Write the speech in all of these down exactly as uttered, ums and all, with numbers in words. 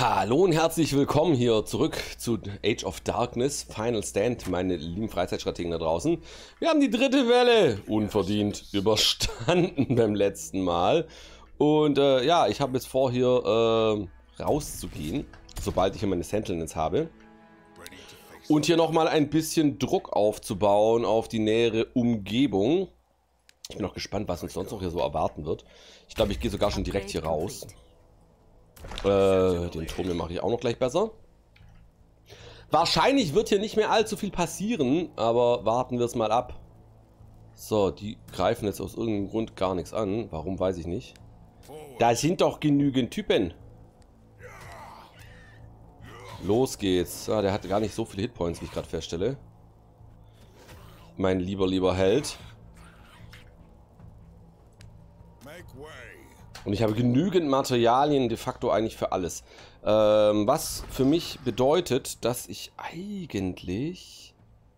Hallo und herzlich willkommen hier zurück zu Age of Darkness, Final Stand, meine lieben Freizeitstrategen da draußen. Wir haben die dritte Welle unverdient überstanden beim letzten Mal. Und äh, ja, ich habe jetzt vor, hier äh, rauszugehen, sobald ich hier meine Sentinels habe. Und hier nochmal ein bisschen Druck aufzubauen auf die nähere Umgebung. Ich bin auch gespannt, was uns sonst noch hier so erwarten wird. Ich glaube, ich gehe sogar schon direkt hier raus. Äh, den Turm hier mache ich auch noch gleich besser. Wahrscheinlich wird hier nicht mehr allzu viel passieren, aber warten wir es mal ab. So, die greifen jetzt aus irgendeinem Grund gar nichts an. Warum, weiß ich nicht. Da sind doch genügend Typen. Los geht's. Ah, der hat gar nicht so viele Hitpoints, wie ich gerade feststelle. Mein lieber, lieber Held. Und ich habe genügend Materialien de facto eigentlich für alles. Ähm, was für mich bedeutet, dass ich eigentlich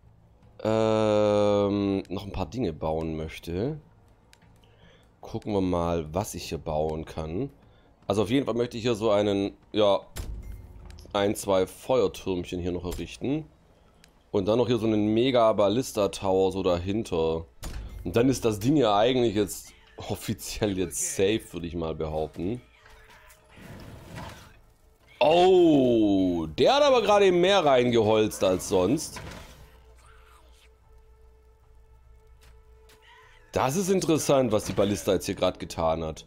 ähm, noch ein paar Dinge bauen möchte. Gucken wir mal, was ich hier bauen kann. Also auf jeden Fall möchte ich hier so einen, ja, ein, zwei Feuertürmchen hier noch errichten. Und dann noch hier so einen Mega Ballista Tower so dahinter. Und dann ist das Ding ja eigentlich jetzt offiziell jetzt safe, würde ich mal behaupten. Oh, der hat aber gerade mehr reingeholzt als sonst. Das ist interessant, was die Ballista jetzt hier gerade getan hat.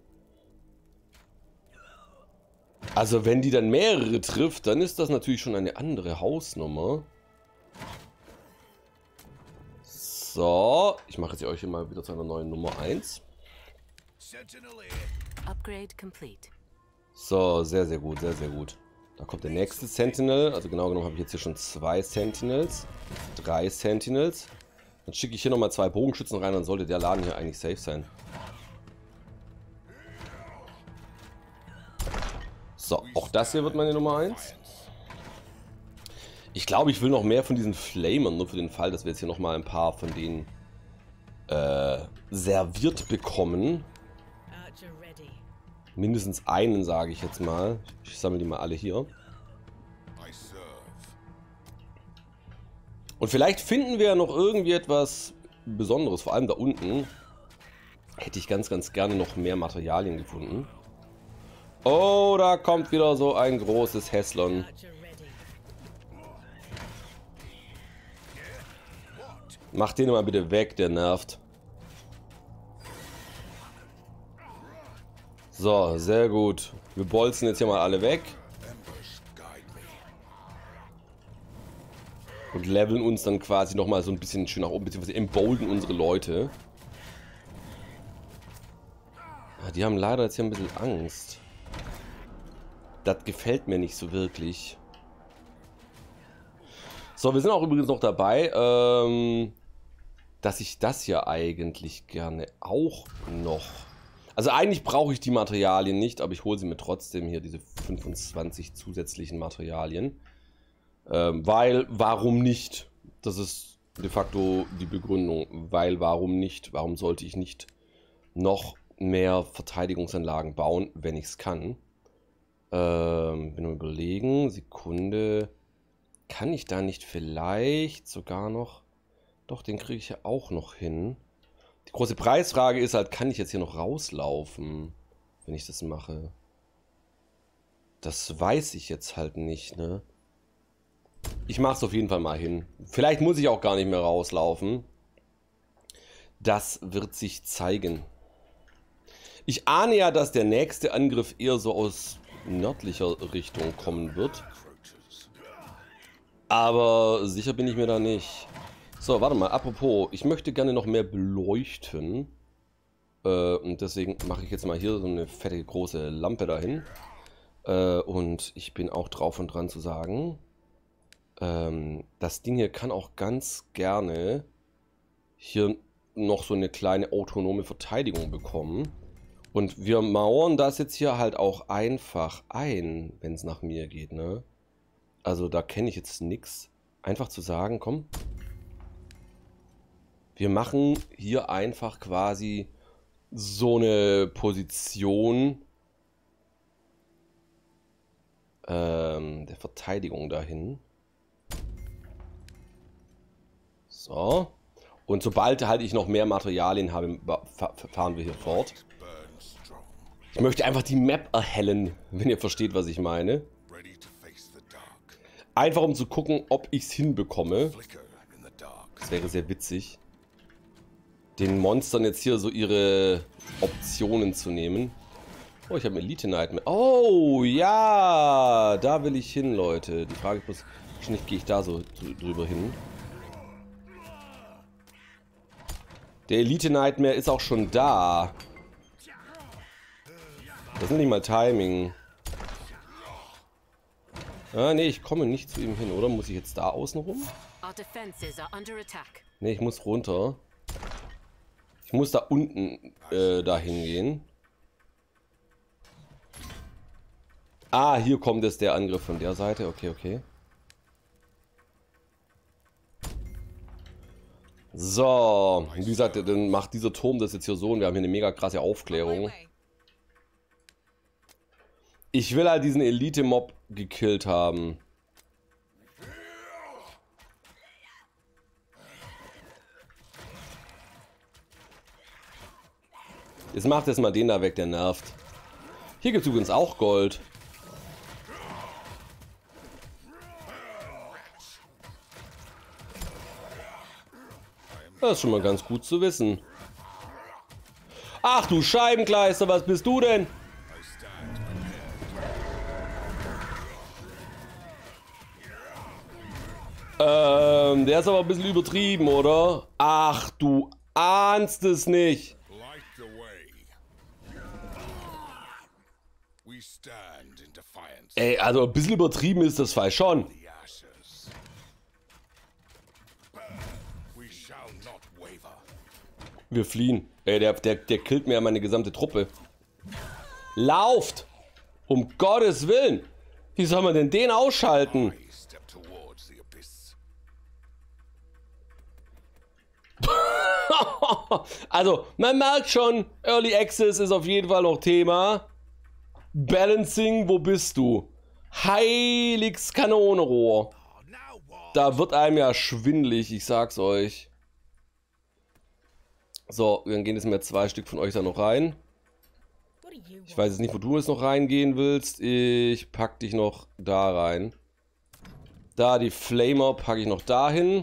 Also wenn die dann mehrere trifft, dann ist das natürlich schon eine andere Hausnummer. So, ich mache jetzt euch hier mal wieder zu einer neuen Nummer eins. Upgrade complete. So, sehr, sehr gut, sehr, sehr gut. Da kommt der nächste Sentinel. Also genau genommen habe ich jetzt hier schon zwei Sentinels. Drei Sentinels. Dann schicke ich hier nochmal zwei Bogenschützen rein, dann sollte der Laden hier eigentlich safe sein. So, auch das hier wird meine Nummer eins. Ich glaube, ich will noch mehr von diesen Flamern, nur für den Fall, dass wir jetzt hier nochmal ein paar von denen äh, serviert bekommen. Mindestens einen, sage ich jetzt mal. Ich sammle die mal alle hier. Und vielleicht finden wir ja noch irgendwie etwas Besonderes. Vor allem da unten hätte ich ganz, ganz gerne noch mehr Materialien gefunden. Oh, da kommt wieder so ein großes Hässlon. Mach den mal bitte weg, der nervt. So, sehr gut. Wir bolzen jetzt hier mal alle weg. Und leveln uns dann quasi nochmal so ein bisschen schön nach oben, beziehungsweise embolden unsere Leute. Ja, die haben leider jetzt hier ein bisschen Angst. Das gefällt mir nicht so wirklich. So, wir sind auch übrigens noch dabei, ähm, dass ich das hier eigentlich gerne auch noch... Also eigentlich brauche ich die Materialien nicht, aber ich hole sie mir trotzdem hier, diese fünfundzwanzig zusätzlichen Materialien. Ähm, weil, warum nicht? Das ist de facto die Begründung. Weil, warum nicht? Warum sollte ich nicht noch mehr Verteidigungsanlagen bauen, wenn ich es kann? Ähm, bin nur überlegen, Sekunde. Kann ich da nicht vielleicht sogar noch... Doch, den kriege ich ja auch noch hin. Die große Preisfrage ist halt, kann ich jetzt hier noch rauslaufen, wenn ich das mache? Das weiß ich jetzt halt nicht, ne? Ich mache es auf jeden Fall mal hin. Vielleicht muss ich auch gar nicht mehr rauslaufen. Das wird sich zeigen. Ich ahne ja, dass der nächste Angriff eher so aus nördlicher Richtung kommen wird. Aber sicher bin ich mir da nicht. So, warte mal, apropos, ich möchte gerne noch mehr beleuchten. Äh, und deswegen mache ich jetzt mal hier so eine fette große Lampe dahin. Äh, und ich bin auch drauf und dran zu sagen, ähm, das Ding hier kann auch ganz gerne hier noch so eine kleine autonome Verteidigung bekommen. Und wir mauern das jetzt hier halt auch einfach ein, wenn es nach mir geht, ne? Also da kenne ich jetzt nichts. Einfach zu sagen, komm... Wir machen hier einfach quasi so eine Position, Verteidigung dahin. So. Und sobald halt ich noch mehr Materialien habe, fahren wir hier fort. Ich möchte einfach die Map erhellen, wenn ihr versteht, was ich meine. Einfach um zu gucken, ob ich es hinbekomme. Das wäre sehr witzig. Den Monstern jetzt hier so ihre Optionen zu nehmen. Oh, ich habe Elite Nightmare. Oh, ja, da will ich hin, Leute. Die Frage ist, wahrscheinlich gehe ich da so drüber hin. Der Elite Nightmare ist auch schon da. Das ist nicht mal Timing. Ah, nee, ich komme nicht zu ihm hin, oder? Muss ich jetzt da außen rum? Nee, ich muss runter. Ich muss da unten äh, da hingehen. Ah, hier kommt jetzt der Angriff von der Seite. Okay, okay. So, wie gesagt, dann macht dieser Turm das jetzt hier so und wir haben hier eine mega krasse Aufklärung. Ich will halt diesen Elite-Mob gekillt haben. Jetzt macht jetzt mal den da weg, der nervt. Hier gibt es übrigens auch Gold. Das ist schon mal ganz gut zu wissen. Ach du Scheibenkleister, was bist du denn? Ähm, der ist aber ein bisschen übertrieben, oder? Ach, du ahnst es nicht. Ey, also ein bisschen übertrieben ist das Fall schon. Wir fliehen. Ey, der, der, der killt mir ja meine gesamte Truppe. Lauft! Um Gottes Willen! Wie soll man denn den ausschalten? Also, man merkt schon, Early Access ist auf jeden Fall noch Thema. Balancing, wo bist du? Heiliges Kanonenrohr. Da wird einem ja schwindelig, ich sag's euch. So, dann gehen jetzt mal zwei Stück von euch da noch rein. Ich weiß jetzt nicht, wo du jetzt noch reingehen willst. Ich pack dich noch da rein. Da, die Flamer packe ich noch dahin.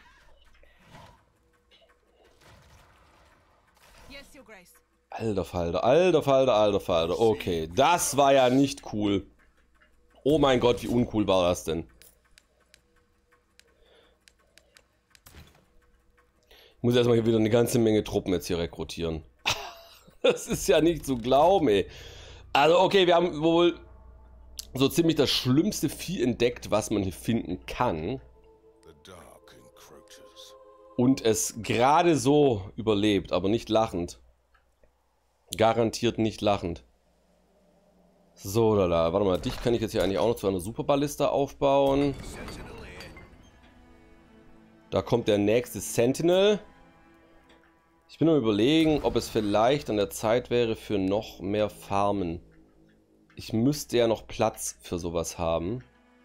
Alter Falter, alter Falter, alter Falter. Okay, das war ja nicht cool. Oh mein Gott, wie uncool war das denn? Ich muss erstmal hier wieder eine ganze Menge Truppen jetzt hier rekrutieren. Das ist ja nicht zu glauben, ey. Also okay, wir haben wohl so ziemlich das schlimmste Vieh entdeckt, was man hier finden kann. Und es gerade so überlebt, aber nicht lachend. Garantiert nicht lachend. So, da, da. Warte mal, dich kann ich jetzt hier eigentlich auch noch zu einer Superballista aufbauen. Da kommt der nächste Sentinel. Ich bin nur überlegen, ob es vielleicht an der Zeit wäre für noch mehr Farmen. Ich müsste ja noch Platz für sowas haben.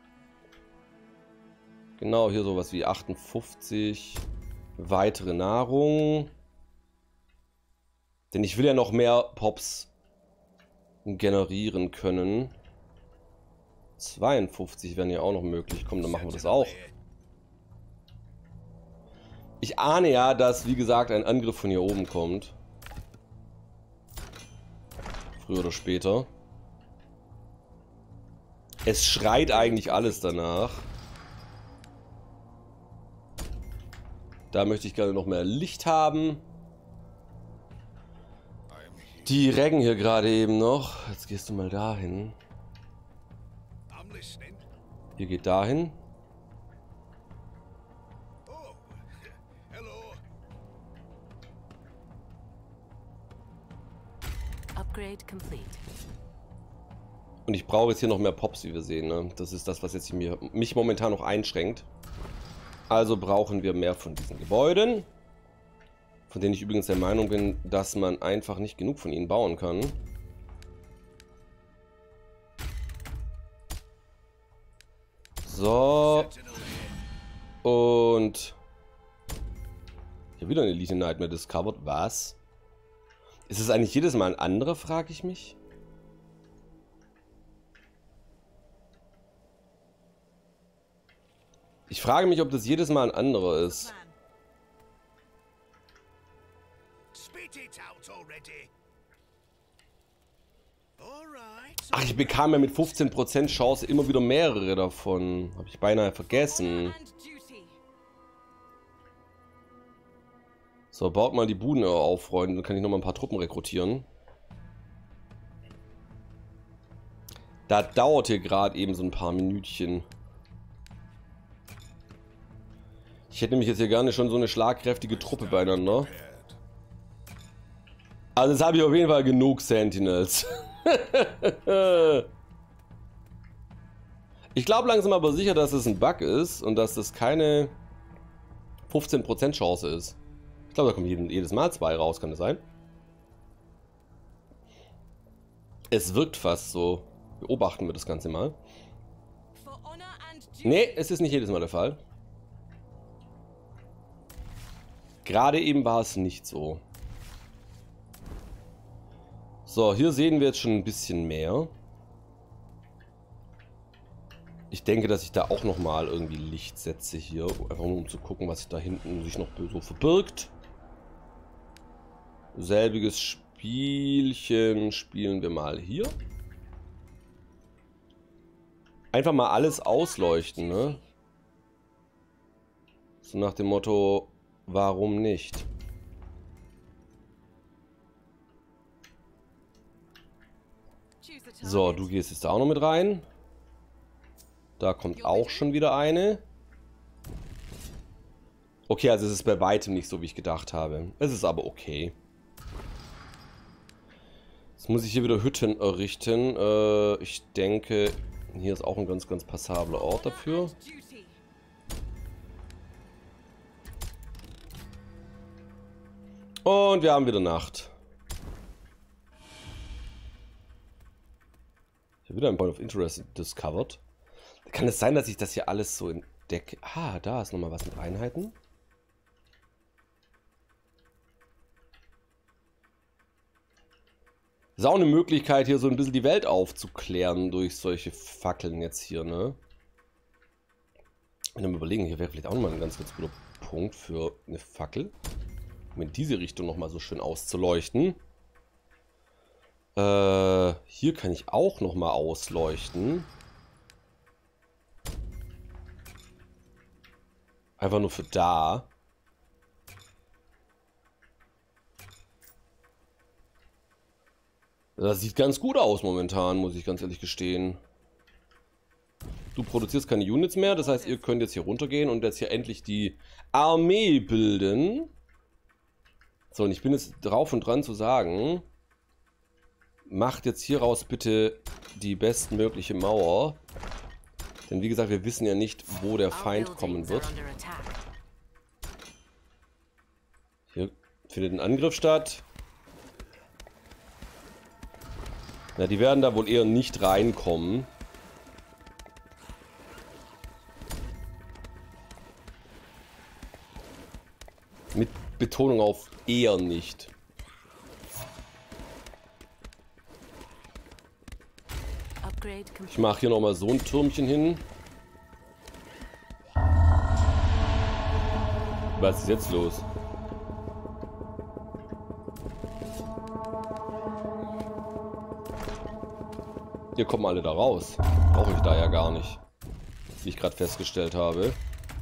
Genau, hier sowas wie achtundfünfzig. Weitere Nahrung. Denn ich will ja noch mehr Pops generieren können. zweiundfünfzig wären ja auch noch möglich. Komm, dann machen wir das auch. Ich ahne ja, dass, wie gesagt, ein Angriff von hier oben kommt. Früher oder später. Es schreit eigentlich alles danach. Da möchte ich gerne noch mehr Licht haben. Die reggen hier gerade eben noch. Jetzt gehst du mal dahin. Hier geht dahin. Und ich brauche jetzt hier noch mehr Pops, wie wir sehen. Ne? Das ist das, was jetzt mir, mich momentan noch einschränkt. Also brauchen wir mehr von diesen Gebäuden. Von denen ich übrigens der Meinung bin, dass man einfach nicht genug von ihnen bauen kann. So. Und... Ich habe wieder eine Elite Nightmare discovered. Was? Ist es eigentlich jedes Mal ein anderer, frage ich mich? Ich frage mich, ob das jedes Mal ein anderer ist. Ach, ich bekam ja mit fünfzehn Prozent Chance immer wieder mehrere davon. Habe ich beinahe vergessen. So, baut mal die Buden auf, Freunde. Dann kann ich noch mal ein paar Truppen rekrutieren. Da dauert hier gerade eben so ein paar Minütchen. Ich hätte nämlich jetzt hier gerne schon so eine schlagkräftige Truppe beieinander. Also jetzt habe ich auf jeden Fall genug Sentinels. Ich glaube langsam aber sicher, dass es ein Bug ist und dass das keine fünfzehn Prozent Chance ist. Ich glaube, da kommen jeden, jedes Mal zwei raus, kann das sein? Es wirkt fast so. Beobachten wir das Ganze mal. Nee, es ist nicht jedes Mal der Fall. Gerade eben war es nicht so. So, hier sehen wir jetzt schon ein bisschen mehr. Ich denke, dass ich da auch nochmal irgendwie Licht setze hier. Einfach nur um zu gucken, was sich da hinten sich noch so verbirgt. Selbiges Spielchen spielen wir mal hier. Einfach mal alles ausleuchten, ne? So nach dem Motto, warum nicht? So, du gehst jetzt da auch noch mit rein. Da kommt auch schon wieder eine. Okay, also es ist bei weitem nicht so, wie ich gedacht habe. Es ist aber okay. Jetzt muss ich hier wieder Hütten errichten. Äh, ich denke, hier ist auch ein ganz, ganz passabler Ort dafür. Und wir haben wieder Nacht. Ich habe wieder ein Point of Interest discovered. Kann es sein, dass ich das hier alles so entdecke? Ah, da ist nochmal was mit Einheiten. Ist auch eine Möglichkeit, hier so ein bisschen die Welt aufzuklären durch solche Fackeln jetzt hier, ne? Wenn wir mal überlegen, hier wäre vielleicht auch nochmal ein ganz, ganz guter Punkt für eine Fackel. Um in diese Richtung nochmal so schön auszuleuchten. Äh, hier kann ich auch nochmal ausleuchten. Einfach nur für da. Das sieht ganz gut aus momentan, muss ich ganz ehrlich gestehen. Du produzierst keine Units mehr, das heißt, ihr könnt jetzt hier runtergehen und jetzt hier endlich die Armee bilden. So, und ich bin jetzt drauf und dran zu sagen, macht jetzt hieraus bitte die bestmögliche Mauer. Denn wie gesagt, wir wissen ja nicht, wo der Feind kommen wird. Hier findet ein Angriff statt. Na, die werden da wohl eher nicht reinkommen. Mit Betonung auf eher nicht. Ich mache hier nochmal so ein Türmchen hin. Was ist jetzt los? Hier kommen alle da raus. Brauche ich da ja gar nicht. Wie ich gerade festgestellt habe.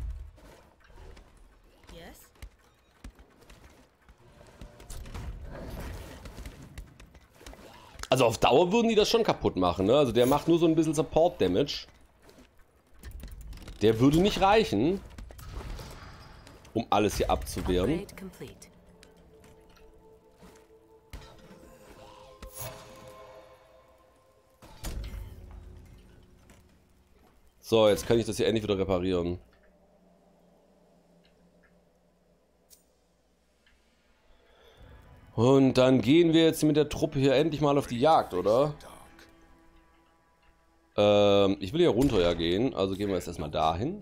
Also auf Dauer würden die das schon kaputt machen, ne? Also der macht nur so ein bisschen Support Damage. Der würde nicht reichen, um alles hier abzuwehren. So, jetzt kann ich das hier endlich wieder reparieren. Und dann gehen wir jetzt mit der Truppe hier endlich mal auf die Jagd, oder? Ähm, ich will hier runter ja gehen, also gehen wir jetzt erstmal dahin.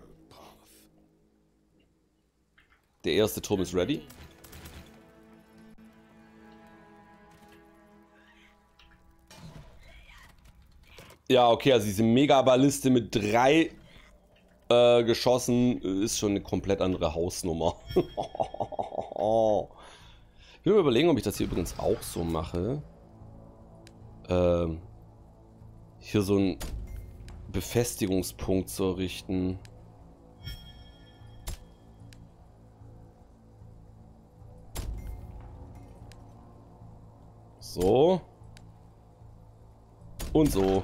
Der erste Turm ist ready. Ja, okay, also diese Mega-Balliste mit drei äh, Geschossen ist schon eine komplett andere Hausnummer. Ich will mir überlegen, ob ich das hier übrigens auch so mache. Ähm, hier so einen Befestigungspunkt zu errichten. So. Und so.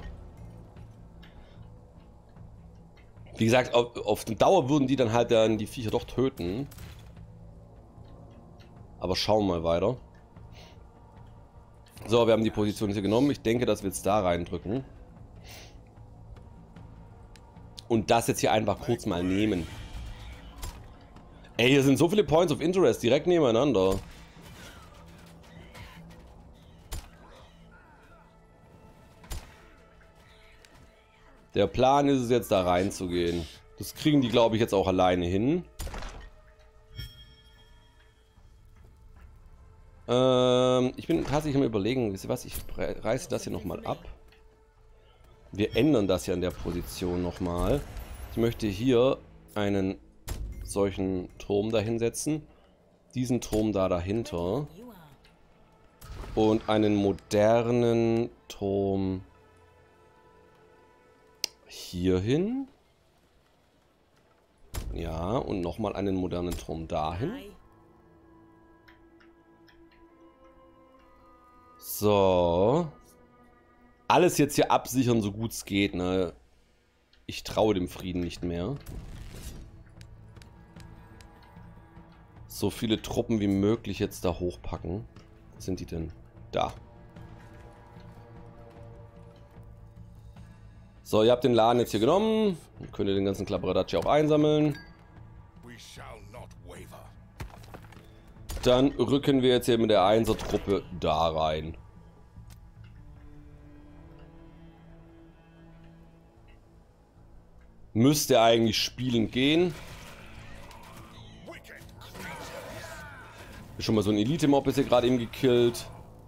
Wie gesagt, auf, auf die Dauer würden die dann halt dann die Viecher doch töten. Aber schauen wir mal weiter. So, wir haben die Position hier genommen. Ich denke, dass wir jetzt da reindrücken. Und das jetzt hier einfach kurz mal nehmen. Ey, hier sind so viele Points of Interest direkt nebeneinander. Der Plan ist es jetzt da reinzugehen. Das kriegen die, glaube ich, jetzt auch alleine hin. Ähm, ich bin tatsächlich am Überlegen, wisst ihr was, ich reiße das hier nochmal ab. Wir ändern das ja in der Position nochmal. Ich möchte hier einen solchen Turm dahinsetzen. Diesen Turm da dahinter. Und einen modernen Turm hierhin. Ja, und nochmal einen modernen Turm dahin. So. Alles jetzt hier absichern, so gut es geht, ne? Ich traue dem Frieden nicht mehr. So viele Truppen wie möglich jetzt da hochpacken. Wo sind die denn? Da. So, ihr habt den Laden jetzt hier genommen. Dann könnt ihr den ganzen Klapperadatsch auch einsammeln. Dann rücken wir jetzt hier mit der Einser-Truppe da rein. Müsste eigentlich spielend gehen. Schon mal so ein Elite-Mob ist hier gerade eben gekillt.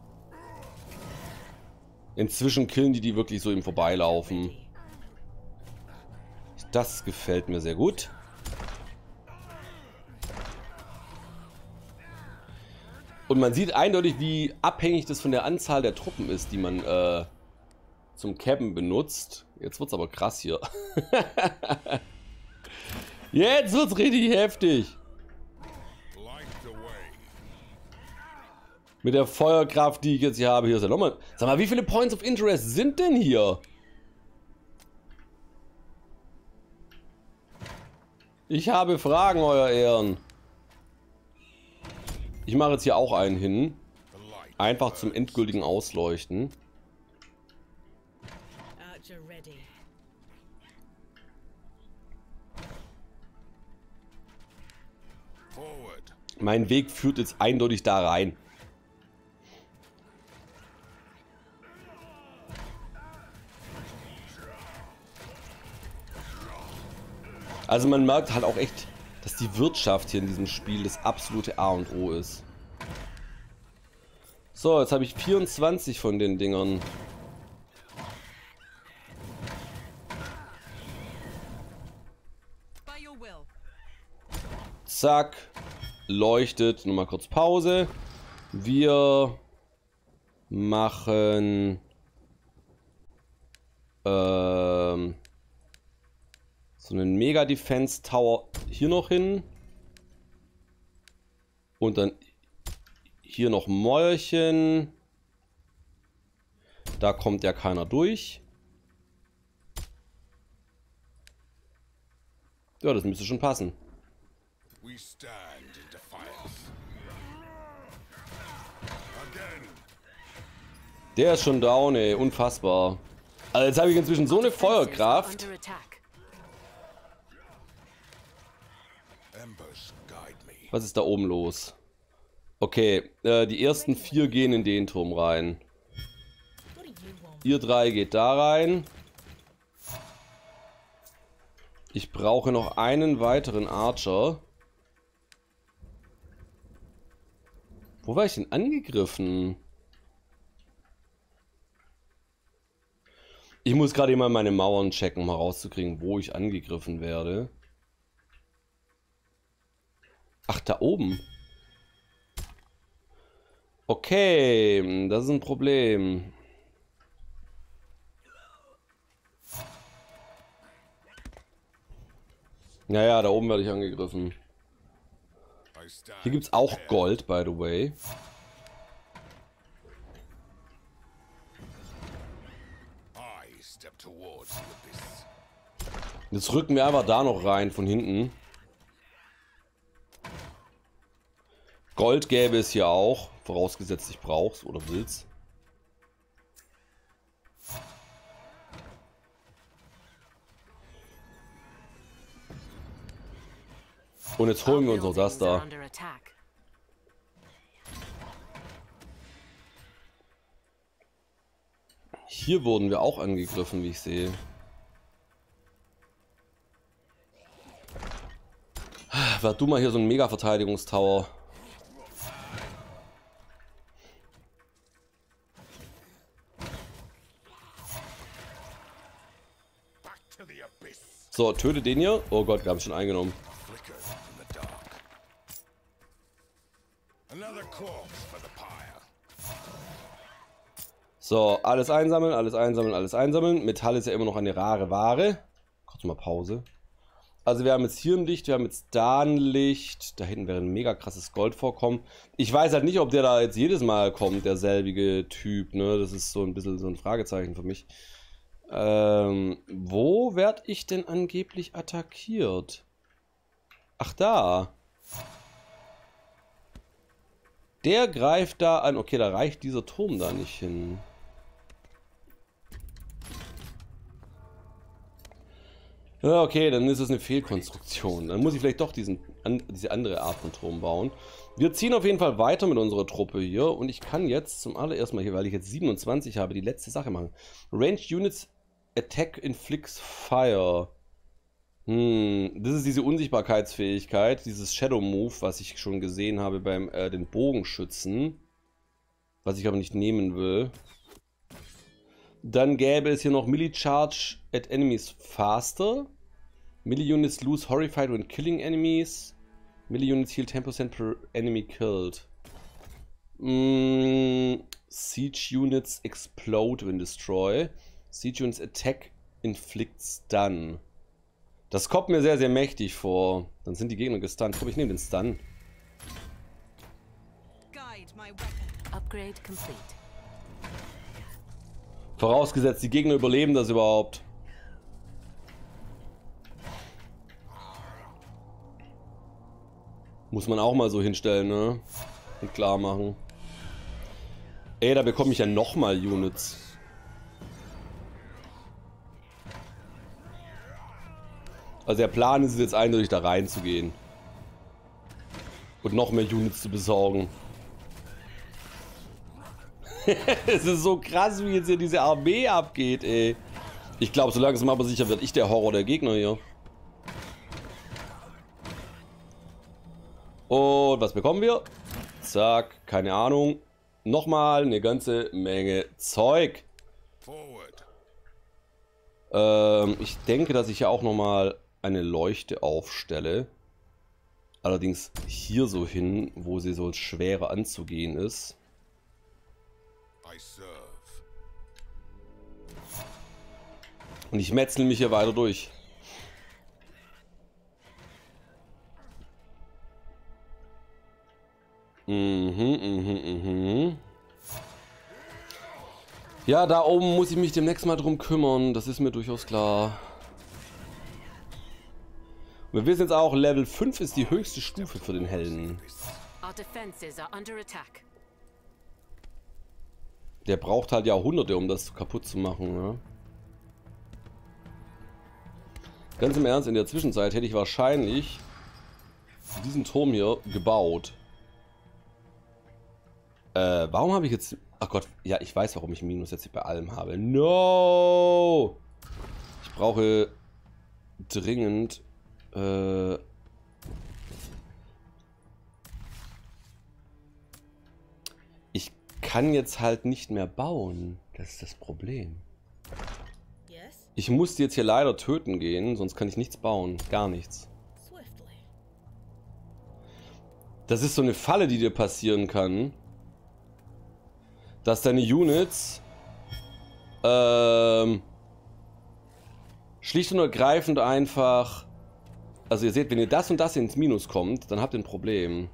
Inzwischen killen die die wirklich so im Vorbeilaufen. Das gefällt mir sehr gut. Und man sieht eindeutig, wie abhängig das von der Anzahl der Truppen ist, die man äh, zum Cappen benutzt. Jetzt wird's aber krass hier. Jetzt wird's richtig heftig. Mit der Feuerkraft, die ich jetzt hier habe, hier ist ja nochmal. Sag mal, wie viele Points of Interest sind denn hier? Ich habe Fragen, euer Ehren. Ich mache jetzt hier auch einen hin. Einfach zum endgültigen Ausleuchten. Mein Weg führt jetzt eindeutig da rein. Also man merkt halt auch echt, dass die Wirtschaft hier in diesem Spiel das absolute A und O ist. So, jetzt habe ich vierundzwanzig von den Dingern. Zack. Leuchtet. Nochmal kurz Pause. Wir machen ähm, so einen Mega Defense Tower hier noch hin. Und dann hier noch Mäuerchen. Da kommt ja keiner durch. Ja, das müsste schon passen. Der ist schon down, ey. Unfassbar. Also jetzt habe ich inzwischen so eine Feuerkraft. Was ist da oben los? Okay, äh, die ersten vier gehen in den Turm rein. Ihr drei geht da rein. Ich brauche noch einen weiteren Archer. Wo war ich denn angegriffen? Ich muss gerade mal meine Mauern checken, um herauszukriegen, wo ich angegriffen werde. Ach, da oben. Okay, das ist ein Problem. Naja, da oben werde ich angegriffen. Hier gibt es auch Gold, by the way. Jetzt rücken wir einfach da noch rein von hinten. Gold gäbe es hier auch, vorausgesetzt ich brauch's oder will's. Und jetzt holen wir uns auch das da. Hier wurden wir auch angegriffen, wie ich sehe. Werd du mal hier so ein Mega-Verteidigungstower. So, töte den hier. Oh Gott, wir haben es schon eingenommen. So, alles einsammeln, alles einsammeln, alles einsammeln. Metall ist ja immer noch eine rare Ware. Kurz mal Pause. Also wir haben jetzt hier ein Licht, wir haben jetzt da ein Licht. Da hinten wäre ein mega krasses Goldvorkommen. Ich weiß halt nicht, ob der da jetzt jedes Mal kommt, der selbige Typ. Ne? Das ist so ein bisschen so ein Fragezeichen für mich. Ähm, wo werde ich denn angeblich attackiert? Ach, da. Der greift da an. Okay, da reicht dieser Turm da nicht hin. Ja, okay, dann ist es eine Fehlkonstruktion. Dann muss ich vielleicht doch diesen, an, diese andere Art von Turm bauen. Wir ziehen auf jeden Fall weiter mit unserer Truppe hier. Und ich kann jetzt zum allerersten Mal hier, weil ich jetzt siebenundzwanzig habe, die letzte Sache machen. Ranged Units Attack Inflicts Fire. Hm, das ist diese Unsichtbarkeitsfähigkeit, dieses Shadow Move, was ich schon gesehen habe beim äh, den Bogenschützen. Was ich aber nicht nehmen will. Dann gäbe es hier noch Melee Charge at Enemies Faster. Melee Units lose Horrified when killing enemies. Melee Units heal ten percent per enemy killed. Mm, Siege Units explode when destroy. Siege Units attack inflicts stun. Das kommt mir sehr, sehr mächtig vor. Dann sind die Gegner gestunt. Ich glaube, ich nehme den Stun. Upgrade complete. Vorausgesetzt, die Gegner überleben das überhaupt. Muss man auch mal so hinstellen, ne? Und klar machen. Ey, da bekomme ich ja nochmal Units. Also der Plan ist es jetzt eindeutig, da reinzugehen. Und noch mehr Units zu besorgen. Es ist so krass, wie jetzt hier diese Armee abgeht, ey. Ich glaube, so langsam aber sicher werde ich der Horror der Gegner hier. Und was bekommen wir? Zack, keine Ahnung. Nochmal eine ganze Menge Zeug. Ähm, ich denke, dass ich ja auch nochmal eine Leuchte aufstelle. Allerdings hier so hin, wo sie so schwerer anzugehen ist. Und ich metzel mich hier weiter durch. Mhm, mhm, mhm. Ja, da oben muss ich mich demnächst mal drum kümmern. Das ist mir durchaus klar. Wir wissen jetzt auch, Level fünf ist die höchste Stufe für den Helden. Der braucht halt Jahrhunderte, um das kaputt zu machen. Ne? Ganz im Ernst, in der Zwischenzeit hätte ich wahrscheinlich diesen Turm hier gebaut. Äh, warum habe ich jetzt... Ach Gott, ja, ich weiß, warum ich einen Minus jetzt bei allem habe. No! Ich brauche dringend äh, ich kann jetzt halt nicht mehr bauen. Das ist das Problem. Ich muss die jetzt hier leider töten gehen, sonst kann ich nichts bauen. Gar nichts. Das ist so eine Falle, die dir passieren kann. Dass deine Units ähm, schlicht und ergreifend einfach... Also ihr seht, wenn ihr das und das ins Minus kommt, dann habt ihr ein Problem.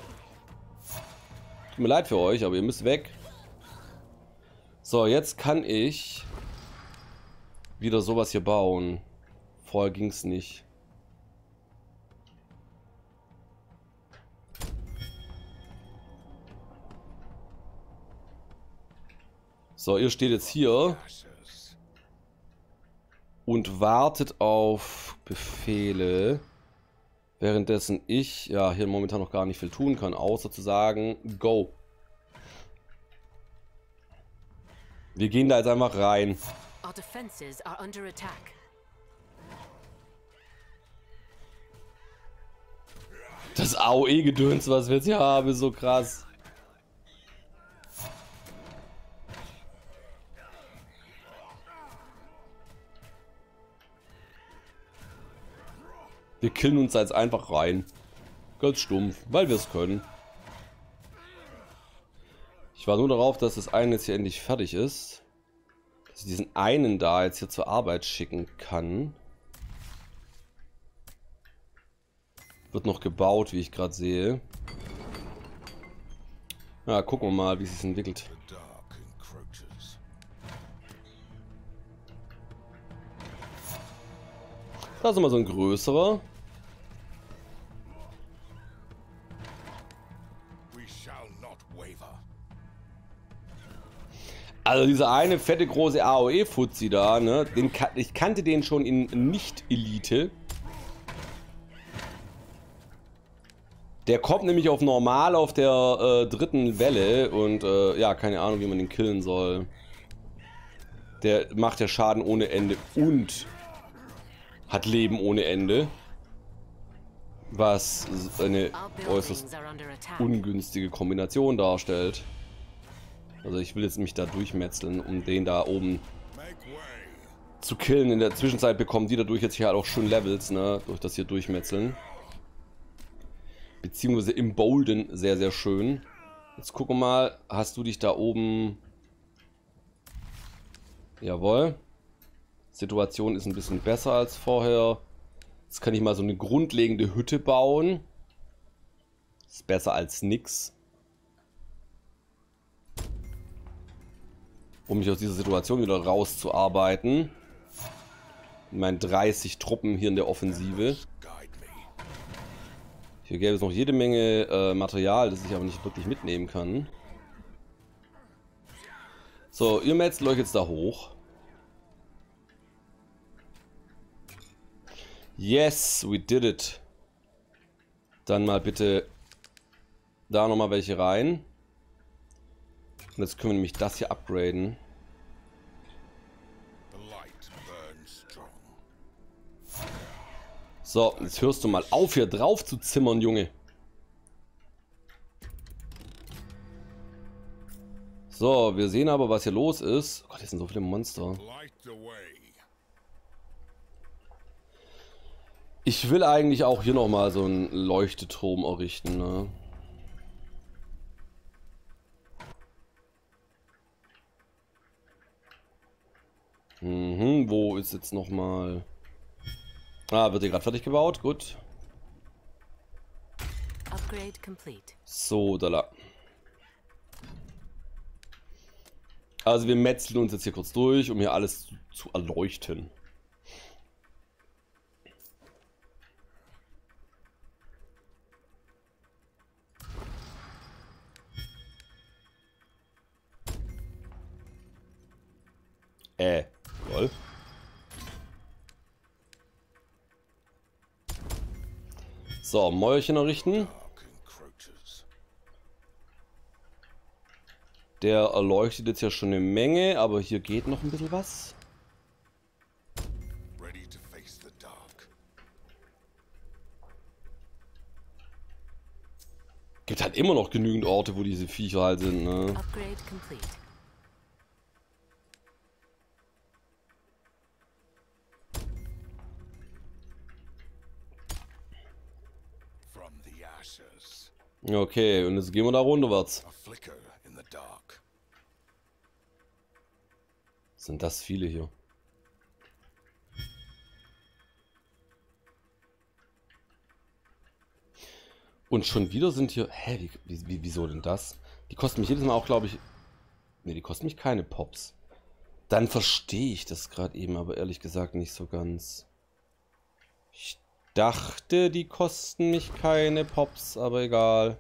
Tut mir leid für euch, aber ihr müsst weg. So, jetzt kann ich wieder sowas hier bauen. Vorher ging es nicht. So, ihr steht jetzt hier und wartet auf Befehle, währenddessen ich ja hier momentan noch gar nicht viel tun kann, außer zu sagen, go. Wir gehen da jetzt einfach rein. Our defenses are under attack. Das A O E-Gedöns, was wir jetzt hier haben, ist so krass. Wir killen uns da jetzt einfach rein. Ganz stumpf, weil wir es können. Ich war nur darauf, dass das eine jetzt hier endlich fertig ist. Dass ich diesen einen da jetzt hier zur Arbeit schicken kann. Wird noch gebaut, wie ich gerade sehe. Ja, gucken wir mal, wie es sich entwickelt. Da ist nochmal so ein größerer. Also dieser eine fette große A O E-Fuzzi da, ne? Den, ich kannte den schon in Nicht-Elite. Der kommt nämlich auf normal auf der äh, dritten Welle und äh, ja, keine Ahnung, wie man den killen soll. Der macht ja Schaden ohne Ende und hat Leben ohne Ende. Was eine äußerst ungünstige Kombination darstellt. Also ich will jetzt mich da durchmetzeln, um den da oben zu killen. In der Zwischenzeit bekommen die dadurch jetzt hier halt auch schon Levels, ne? Durch das hier durchmetzeln. Beziehungsweise im Bolden sehr, sehr schön. Jetzt gucken wir mal, hast du dich da oben... Jawohl. Situation ist ein bisschen besser als vorher. Jetzt kann ich mal so eine grundlegende Hütte bauen. Ist besser als nix. Um mich aus dieser Situation wieder rauszuarbeiten. Mit meinen dreißig Truppen hier in der Offensive. Hier gäbe es noch jede Menge äh, Material, das ich aber nicht wirklich mitnehmen kann. So, ihr metzelt euch jetzt da hoch. Yes, we did it. Dann mal bitte da nochmal welche rein. Und jetzt können wir nämlich das hier upgraden. So, jetzt hörst du mal auf, hier drauf zu zimmern, Junge. So, wir sehen aber, was hier los ist. Oh Gott, hier sind so viele Monster. Ich will eigentlich auch hier nochmal so einen Leuchteturm errichten, ne? Mhm, wo ist jetzt nochmal... Ah, wird hier gerade fertig gebaut, gut. Upgrade complete. So, da la. Also wir metzeln uns jetzt hier kurz durch, um hier alles zu, zu erleuchten. Äh, lol. So, Mäuerchen errichten. Der erleuchtet jetzt ja schon eine Menge, aber hier geht noch ein bisschen was. Gibt halt immer noch genügend Orte, wo diese Viecher halt sind, ne? Upgrade complete. Okay, und jetzt gehen wir da runterwärts. Sind das viele hier? Und schon wieder sind hier... Hä, wie, wie, wieso denn das? Die kosten mich jedes Mal auch, glaube ich... Ne, die kosten mich keine Pops. Dann verstehe ich das gerade eben, aber ehrlich gesagt nicht so ganz. Ich dachte, die kosten mich keine Pops, aber egal.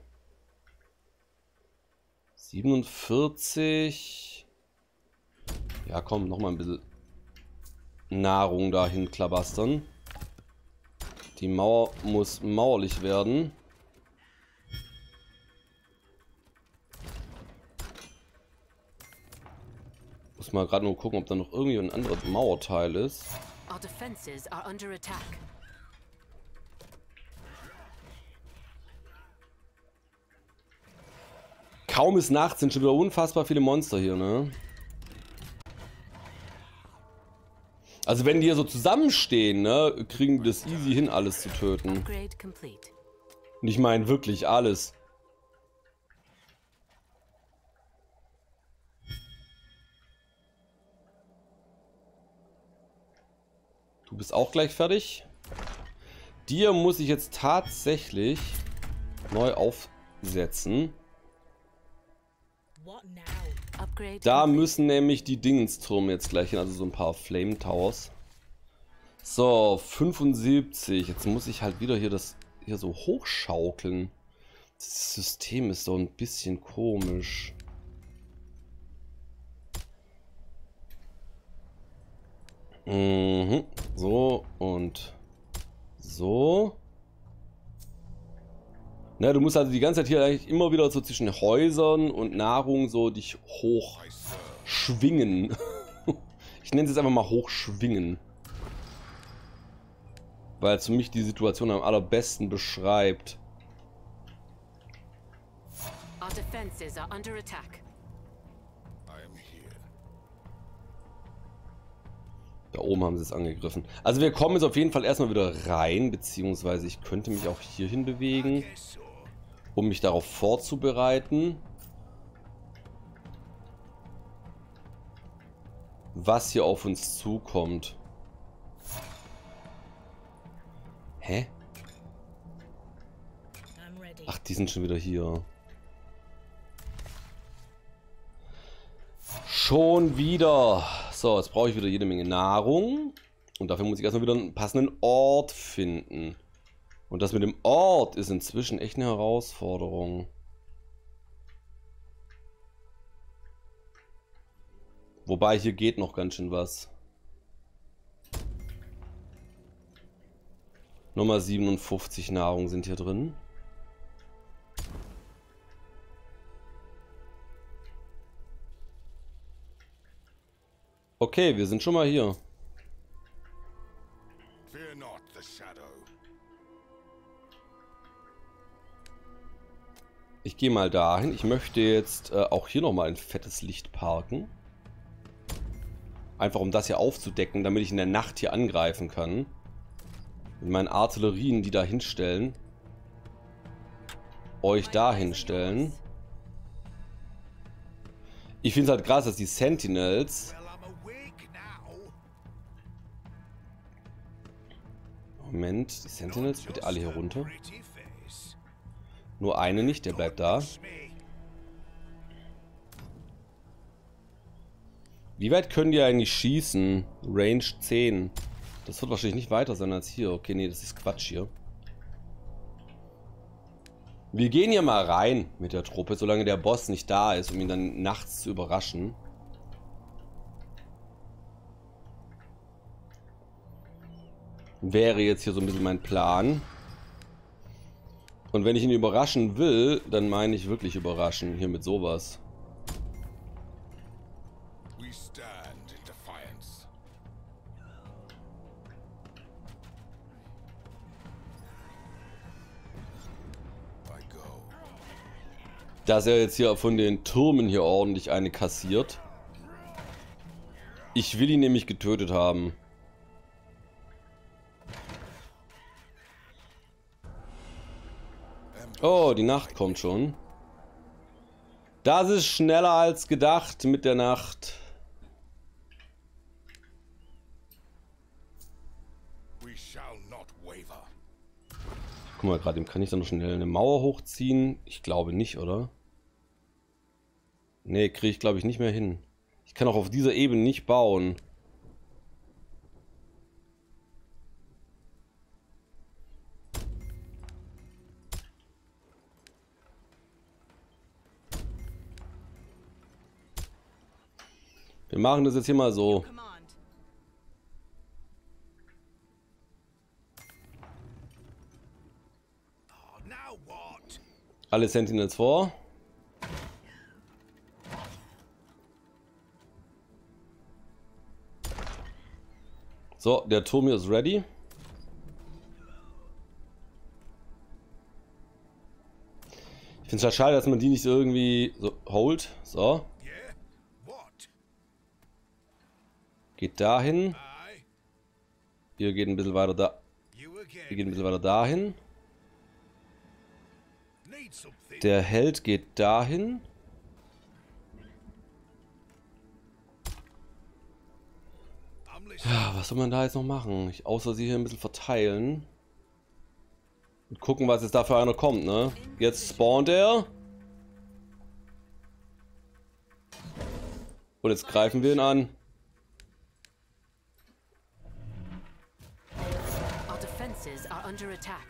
siebenundvierzig. Ja, komm, nochmal ein bisschen Nahrung dahin klabastern. Die Mauer muss mauerlich werden. Muss mal gerade nur gucken, ob da noch irgendwie ein anderes Mauerteil ist. Our defenses are under attack. Kaum ist Nacht, sind schon wieder unfassbar viele Monster hier, ne? Also wenn die hier so zusammenstehen, ne, kriegen wir das easy hin, alles zu töten. Upgrade complete. Und ich meine wirklich alles. Du bist auch gleich fertig. Dir muss ich jetzt tatsächlich neu aufsetzen. Da müssen nämlich die Dingenstürme jetzt gleich hin, also so ein paar Flame Towers. So, fünfundsiebzig. Jetzt muss ich halt wieder hier das hier so hochschaukeln. Das System ist so ein bisschen komisch. Mhm. So und so. Na, du musst also die ganze Zeit hier eigentlich immer wieder so zwischen Häusern und Nahrung so dich hoch schwingen. Ich nenne es jetzt einfach mal hochschwingen. Weil es für mich die Situation am allerbesten beschreibt. Our defenses are under attack. Da oben haben sie es angegriffen. Also wir kommen jetzt auf jeden Fall erstmal wieder rein, beziehungsweise ich könnte mich auch hierhin bewegen, um mich darauf vorzubereiten, was hier auf uns zukommt. Hä? Ach, die sind schon wieder hier. Schon wieder. So, jetzt brauche ich wieder jede Menge Nahrung. Und dafür muss ich erstmal wieder einen passenden Ort finden. Und das mit dem Ort ist inzwischen echt eine Herausforderung. Wobei, hier geht noch ganz schön was. Nummer siebenundfünfzig Nahrung sind hier drin. Okay, wir sind schon mal hier. Ich gehe mal dahin. Ich möchte jetzt äh, auch hier nochmal ein fettes Licht parken. Einfach um das hier aufzudecken, damit ich in der Nacht hier angreifen kann. Mit meinen Artillerien, die da hinstellen. Euch da hinstellen. Ich finde es halt krass, dass die Sentinels... Moment, die Sentinels, bitte alle hier runter. Nur eine nicht, der bleibt da. Wie weit können die eigentlich schießen? Range zehn. Das wird wahrscheinlich nicht weiter sein als hier. Okay, nee, das ist Quatsch hier. Wir gehen hier mal rein mit der Truppe, solange der Boss nicht da ist, um ihn dann nachts zu überraschen. Wäre jetzt hier so ein bisschen mein Plan. Und wenn ich ihn überraschen will, dann meine ich wirklich überraschen. Hier mit sowas. dass er jetzt hier von den Türmen hier ordentlich eine kassiert. Ich will ihn nämlich getötet haben. Oh, die Nacht kommt schon. Das ist schneller als gedacht mit der Nacht. Guck mal, gerade kann ich dann noch schnell eine Mauer hochziehen. Ich glaube nicht, oder? Nee, kriege ich glaube ich nicht mehr hin. Ich kann auch auf dieser Ebene nicht bauen. Wir machen das jetzt hier mal so. Alle Sentinels vor. So, der Turm hier ist ready. Ich finde es halt schade, dass man die nicht irgendwie so holt. So. Geht dahin. Ihr geht ein bisschen weiter da. Ihr geht ein bisschen weiter dahin. Der Held geht dahin. Ja, was soll man da jetzt noch machen? Ich, außer sie hier ein bisschen verteilen. Und gucken, was jetzt da für einer kommt, ne? Jetzt spawnt er. Und jetzt greifen wir ihn an. Our defenses are under attack.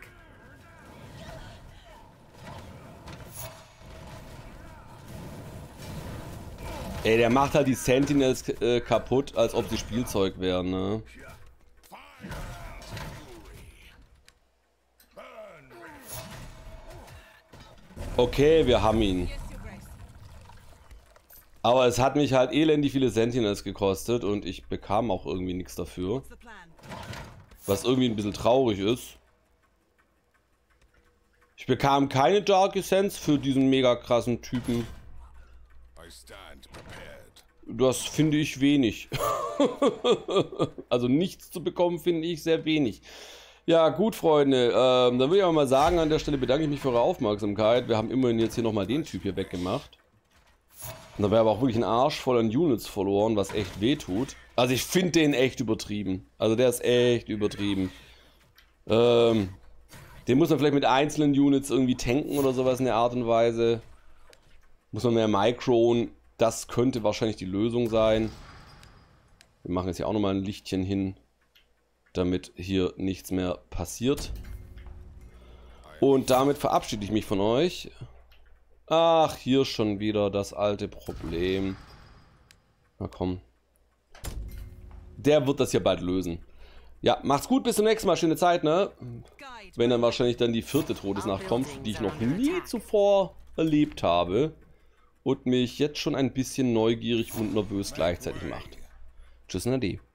Ey, der macht halt die Sentinels äh, kaputt, als ob sie Spielzeug wären, ne? Okay, wir haben ihn. Aber es hat mich halt elendig viele Sentinels gekostet und ich bekam auch irgendwie nichts dafür. Was irgendwie ein bisschen traurig ist. Ich bekam keine Dark Essence für diesen mega krassen Typen. Das finde ich wenig. Also nichts zu bekommen finde ich sehr wenig. Ja gut, Freunde, ähm, dann würde ich aber mal sagen, an der Stelle bedanke ich mich für eure Aufmerksamkeit. Wir haben immerhin jetzt hier nochmal den Typ hier weggemacht. Und da wäre aber auch wirklich ein Arsch voll an Units verloren, was echt weh tut. Also ich finde den echt übertrieben. Also der ist echt übertrieben. Ähm, den muss man vielleicht mit einzelnen Units irgendwie tanken oder sowas in der Art und Weise. Muss man mehr Micron. Das könnte wahrscheinlich die Lösung sein. Wir machen jetzt hier auch nochmal ein Lichtchen hin, damit hier nichts mehr passiert. Und damit verabschiede ich mich von euch. Ach, hier schon wieder das alte Problem. Na komm. Der wird das hier bald lösen. Ja, macht's gut, bis zum nächsten Mal. Schöne Zeit, ne? Wenn dann wahrscheinlich dann die vierte Todesnacht kommt, die ich noch nie zuvor erlebt habe. Und mich jetzt schon ein bisschen neugierig und nervös gleichzeitig macht. Tschüss, Nade.